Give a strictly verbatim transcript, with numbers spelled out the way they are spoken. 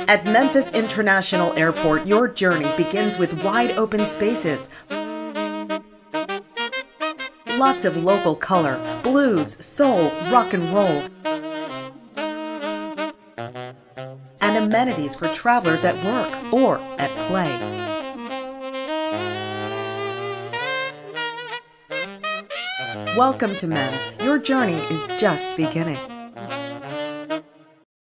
At Memphis International Airport, your journey begins with wide open spaces, lots of local color, blues, soul, rock and roll, and amenities for travelers at work or at play. Welcome to Mem. Your journey is just beginning.